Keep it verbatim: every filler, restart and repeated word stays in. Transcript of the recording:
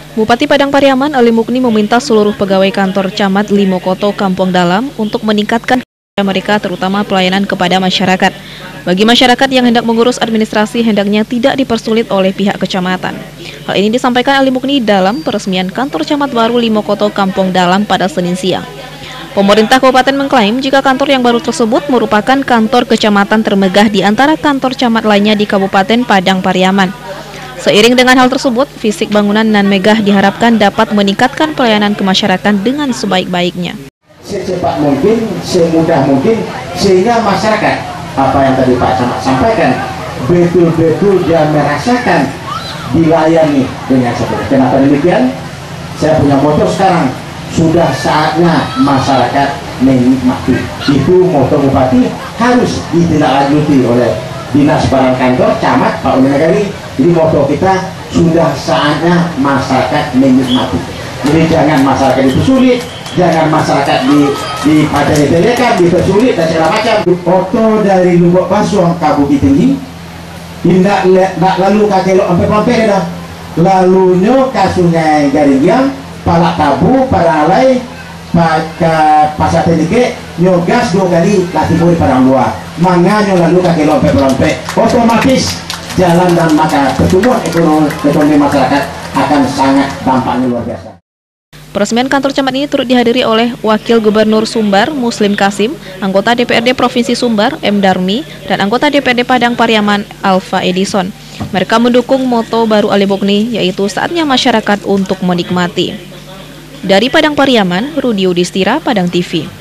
Bupati Padang Pariaman Ali Mukni meminta seluruh pegawai kantor camat Limokoto Kampung Dalam untuk meningkatkan kinerja mereka terutama pelayanan kepada masyarakat. Bagi masyarakat yang hendak mengurus administrasi hendaknya tidak dipersulit oleh pihak kecamatan. Hal ini disampaikan Ali Mukni dalam peresmian kantor camat baru Limokoto Kampung Dalam pada Senin siang. Pemerintah kabupaten mengklaim jika kantor yang baru tersebut merupakan kantor kecamatan termegah di antara kantor camat lainnya di Kabupaten Padang Pariaman. Seiring dengan hal tersebut, fisik bangunan nan megah diharapkan dapat meningkatkan pelayanan ke masyarakat dengan sebaik-baiknya. Secepat mungkin, semudah mungkin, sehingga masyarakat, apa yang tadi Pak Camat sampaikan, betul-betul dia merasakan dilayani dengan seperti. Kenapa demikian? Saya punya moto sekarang, sudah saatnya masyarakat menikmati. Itu moto Bupati harus ditindaklanjuti oleh Dinas Barang Kantor, Camat, Pak Uli Nagari. Jadi moto kita, sudah saatnya masyarakat menikmati. Jadi jangan masyarakat dipersulit, jangan masyarakat di di padai-padaikan, dipersulit dan segala macam. Foto dari Lubuk Basuang ke Bukit Tinggi, tidak lalu ke Kelok sampai Pompeh dah. Lalunya ke Sungai Garinggiang, Palak Tabu, Paralai, ke Pasar Tenike, nyogas dua kali latih puri Padang Luar. Manganya lalu ke Kelok sampai Pompeh. Otomatis jalan dan maka pertumbuhan ekonomi, ekonomi masyarakat akan sangat dampaknya luar biasa. Peresmian kantor camat ini turut dihadiri oleh Wakil Gubernur Sumbar, Muslim Kasim, anggota D P R D Provinsi Sumbar, M. Darmi, dan anggota D P R D Padang Pariaman, Alfa Edison. Mereka mendukung moto baru Ali Mukni, yaitu saatnya masyarakat untuk menikmati. Dari Padang Pariaman, Rudi Udistira, Padang T V.